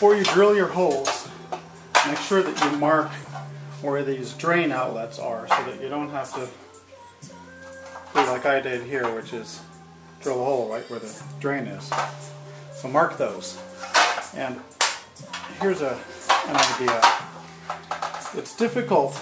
before you drill your holes, make sure that you mark where these drain outlets are so that you don't have to do like I did here, which is drill a hole right where the drain is. So mark those. And here's an idea. It's difficult.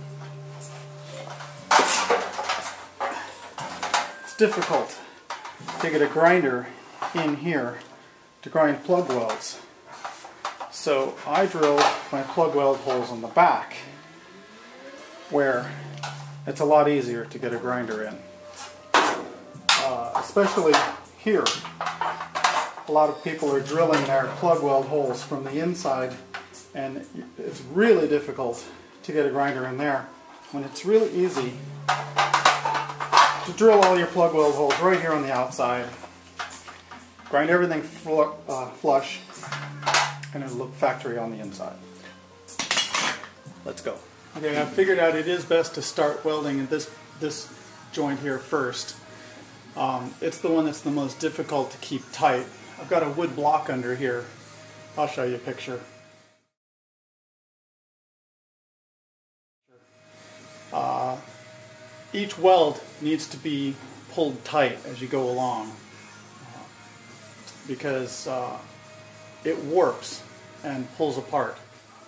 It's difficult to get a grinder in here to grind plug welds. So I drill my plug weld holes on the back, where it's a lot easier to get a grinder in. Especially here. A lot of people are drilling their plug weld holes from the inside, and it's really difficult to get a grinder in there when it's really easy to drill all your plug weld holes right here on the outside, grind everything flush, and it'll look factory on the inside. Let's go. Okay, I've figured out it is best to start welding at this joint here first. It's the one that's the most difficult to keep tight. I've got a wood block under here. I'll show you a picture. Each weld needs to be pulled tight as you go along because it warps and pulls apart.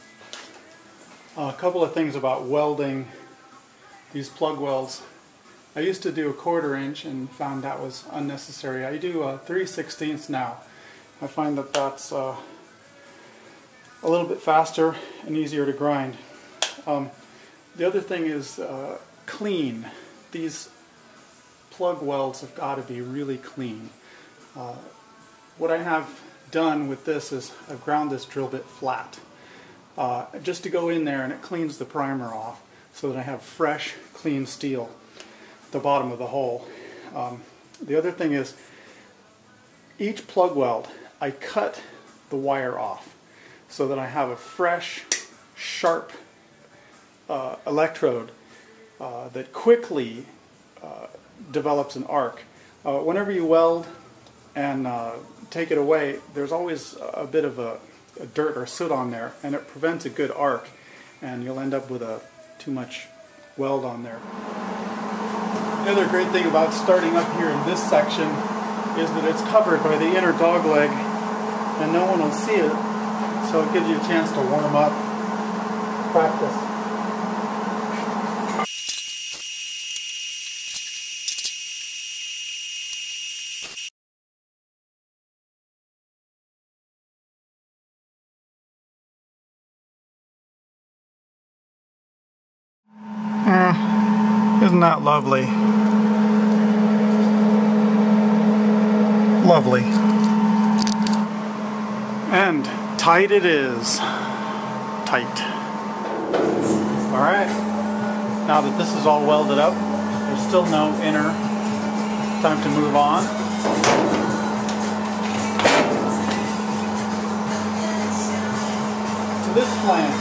A couple of things about welding these plug welds. I used to do a 1/4 inch and found that was unnecessary. I do a 3/16 now. I find that that's a little bit faster and easier to grind. The other thing is clean. These plug welds have got to be really clean. What I have done with this is I've ground this drill bit flat just to go in there, and it cleans the primer off so that I have fresh, clean steel at the bottom of the hole. The other thing is each plug weld I cut the wire off so that I have a fresh, sharp electrode that quickly develops an arc. Whenever you weld and take it away, there's always a bit of a dirt or soot on there, and it prevents a good arc, and you'll end up with too much weld on there. The other great thing about starting up here in this section is that it's covered by the inner dog leg, and no one will see it, so it gives you a chance to warm up, practice. Isn't that lovely? Lovely. And tight it is. Tight. Alright. Now that this is all welded up, there's still no inner. Time to move on. To this flange.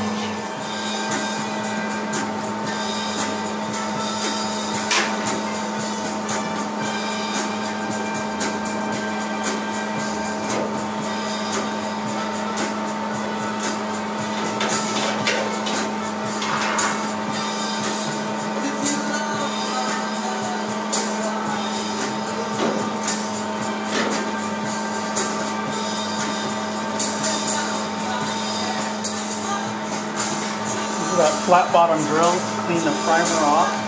That flat bottom drill to clean the primer off.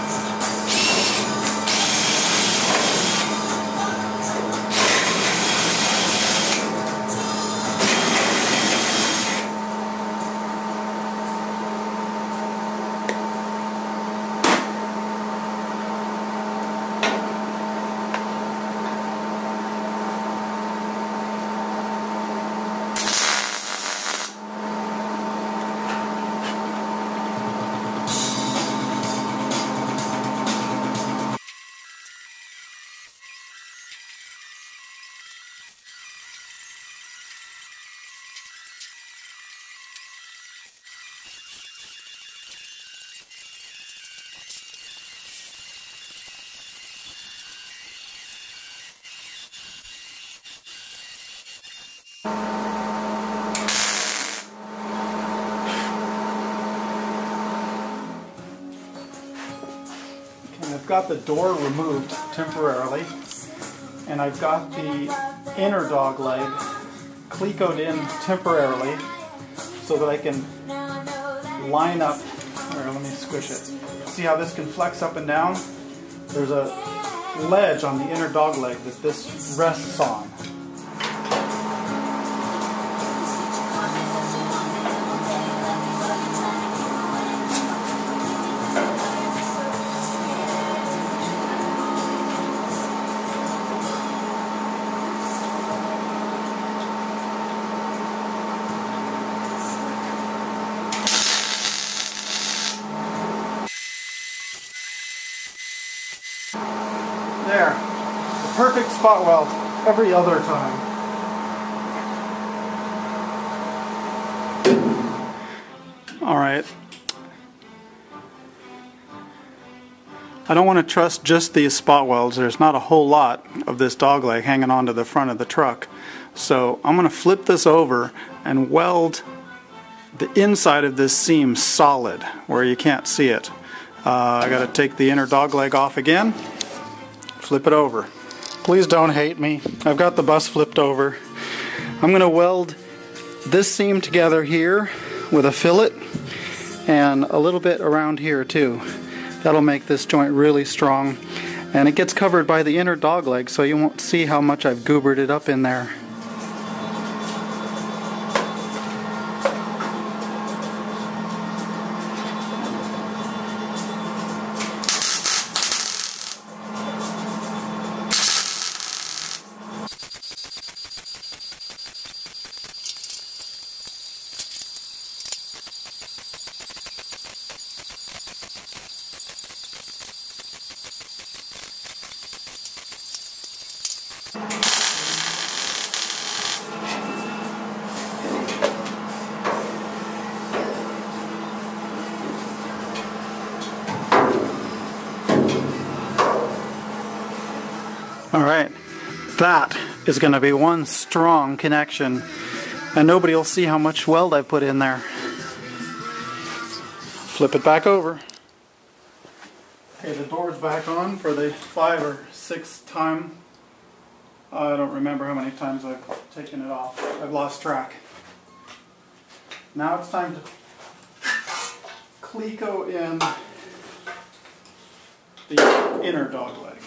got the door removed temporarily, and I've got the inner dog leg clecoed in temporarily so that I can line up. Or let me squish it. See how this can flex up and down? There's a ledge on the inner dog leg that this rests on. There, the perfect spot weld every other time. All right. I don't want to trust just these spot welds. There's not a whole lot of this dog leg hanging onto the front of the truck. So I'm going to flip this over and weld the inside of this seam solid where you can't see it. I got to take the inner dog leg off again. Flip it over. Please don't hate me. I've got the bus flipped over. I'm going to weld this seam together here with a fillet and a little bit around here too. That'll make this joint really strong. And it gets covered by the inner dog leg, so you won't see how much I've goobered it up in there. Alright, that is going to be one strong connection, and nobody will see how much weld I put in there. Flip it back over. Okay, the door's back on for the 5th or 6th time. I don't remember how many times I've taken it off. I've lost track. Now it's time to cleco in the inner dog leg.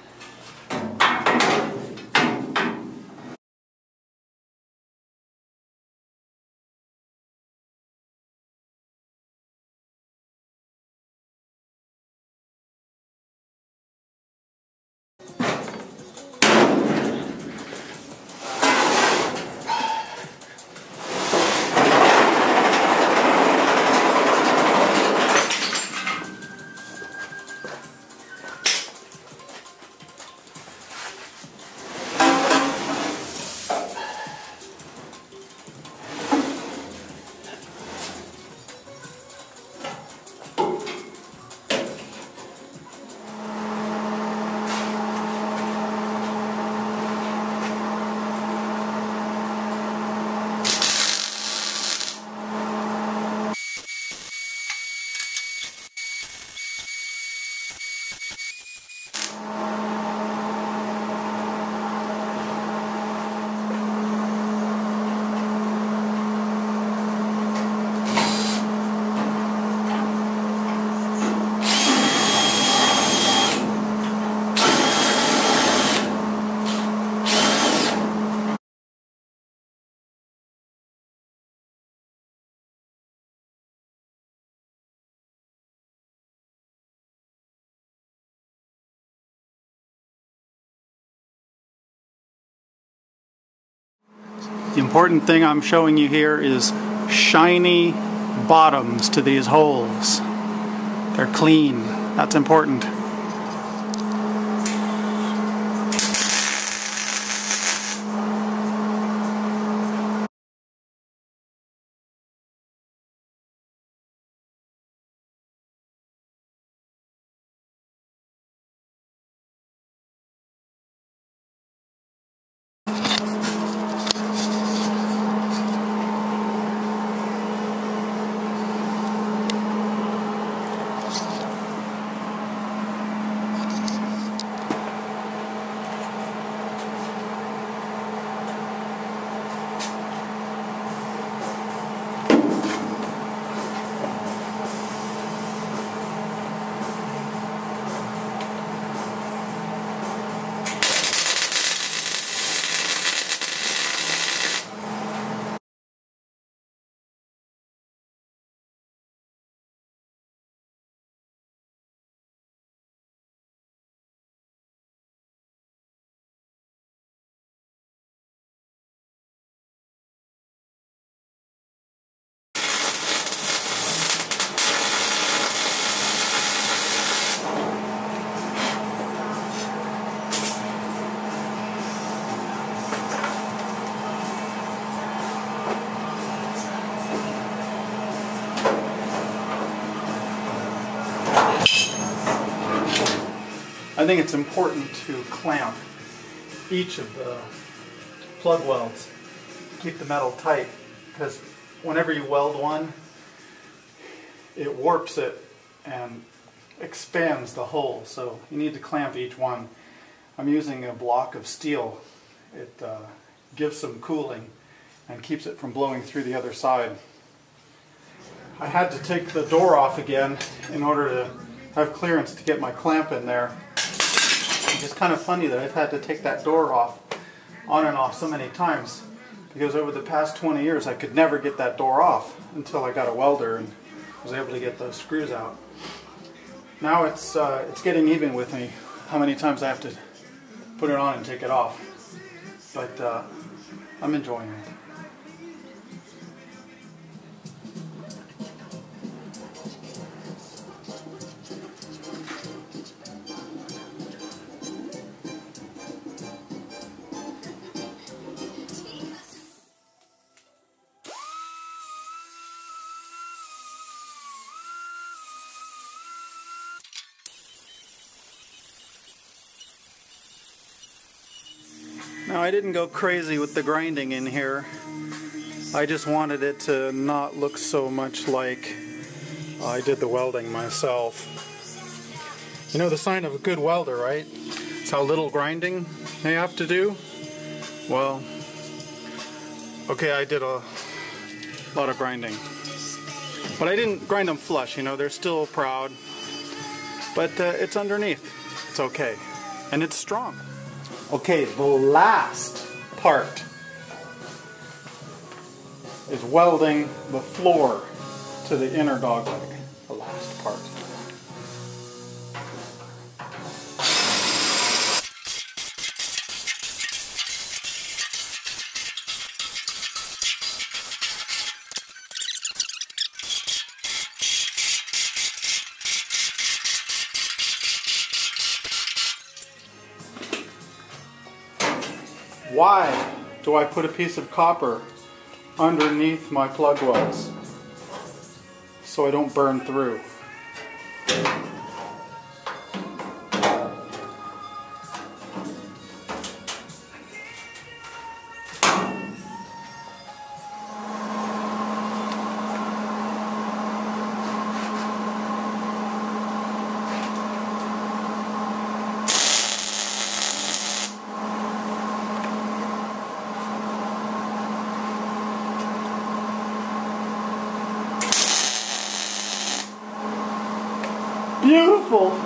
The important thing I'm showing you here is shiny bottoms to these holes. They're clean. That's important. think it's important to clamp each of the plug welds, keep the metal tight, because whenever you weld one, it warps it and expands the hole, so you need to clamp each one. I'm using a block of steel. It gives some cooling and keeps it from blowing through the other side. I had to take the door off again in order to have clearance to get my clamp in there. It's just kind of funny that I've had to take that door off on and off so many times, because over the past 20 years I could never get that door off until I got a welder and was able to get those screws out. Now it's getting even with me how many times I have to put it on and take it off, but I'm enjoying it. Now, I didn't go crazy with the grinding in here. I just wanted it to not look so much like I did the welding myself. You know the sign of a good welder, right? It's how little grinding they have to do. Well, okay, I did a lot of grinding. But I didn't grind them flush, you know, they're still proud. But it's underneath. It's okay. And it's strong. Okay, the last part is welding the floor to the inner dogleg. The last part. Why do I put a piece of copper underneath my plug welds? So I don't burn through. Beautiful!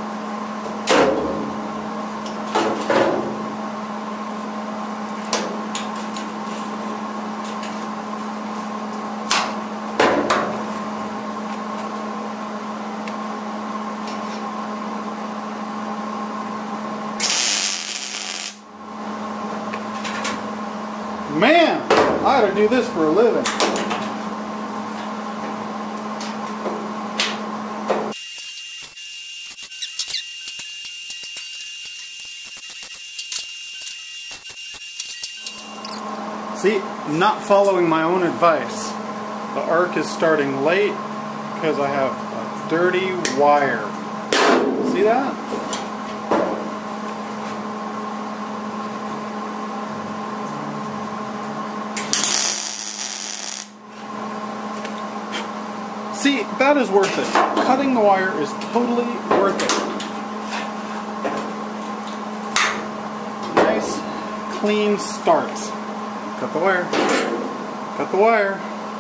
Man, I ought to do this for a living. See, not following my own advice. The arc is starting late because I have a dirty wire. See that? See, that is worth it. Cutting the wire is totally worth it. Nice, clean starts. Cut the wire. Cut the wire.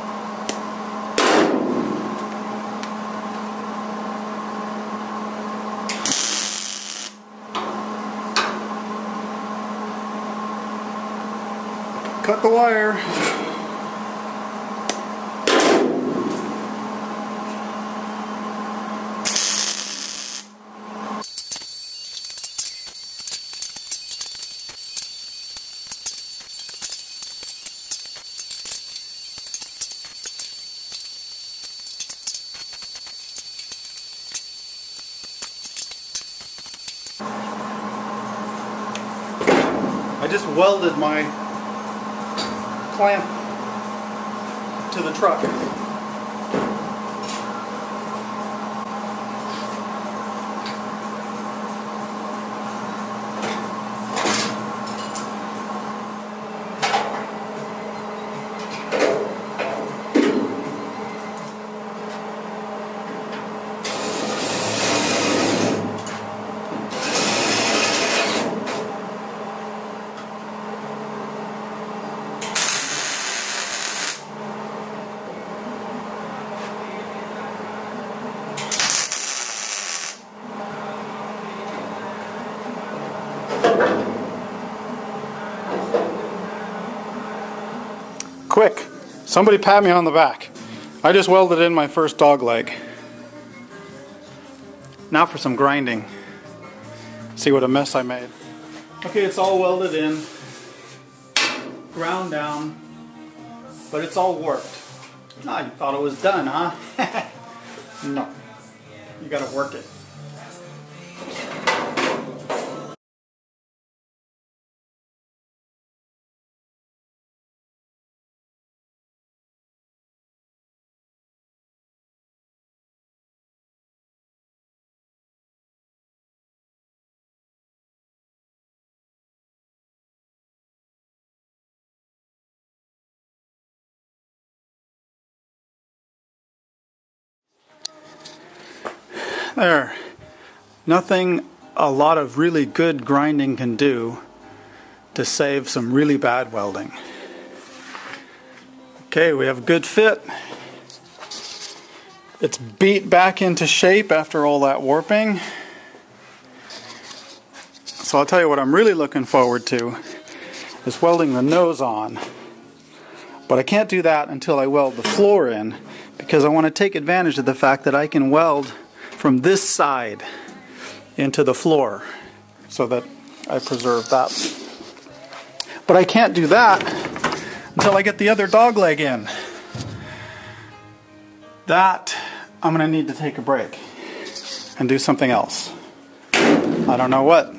Cut the wire. I just welded my clamp to the truck. Quick, somebody pat me on the back. I just welded in my first dog leg. Now for some grinding. See what a mess I made. Okay, it's all welded in, ground down, but it's all warped. Ah, you thought it was done, huh? No, you gotta work it. There. Nothing a lot of really good grinding can do to save some really bad welding. Okay, we have a good fit. It's beat back into shape after all that warping. So I'll tell you what I'm really looking forward to is welding the nose on. But I can't do that until I weld the floor in, because I want to take advantage of the fact that I can weld from this side into the floor so that I preserve that. But I can't do that until I get the other dog leg in. That I'm going to need to take a break and do something else. I don't know what.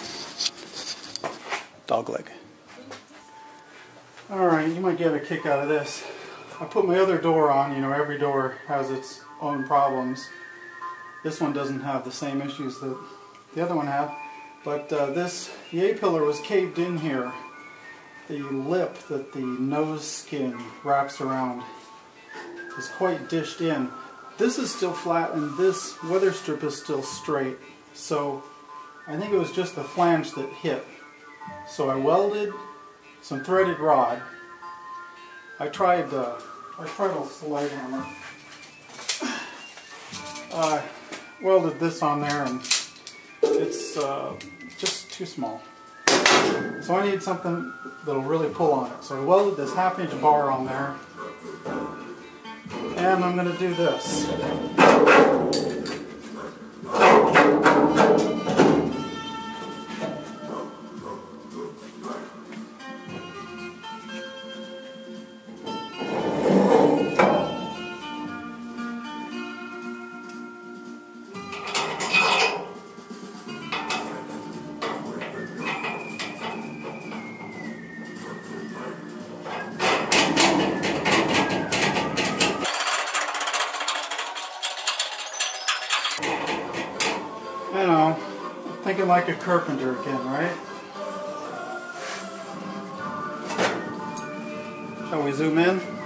Dog leg. Alright, you might get a kick out of this. I put my other door on. You know, every door has its own problems. This one doesn't have the same issues that the other one had, but this A-pillar was caved in here. The lip that the nose skin wraps around is quite dished in. This is still flat and this weather strip is still straight, so I think it was just the flange that hit. So I welded some threaded rod. I tried a slide hammer. Welded this on there and it's just too small. So I need something that'll really pull on it. So I welded this 1/2-inch bar on there and I'm going to do this. You know, thinking like a carpenter again, right? Shall we zoom in?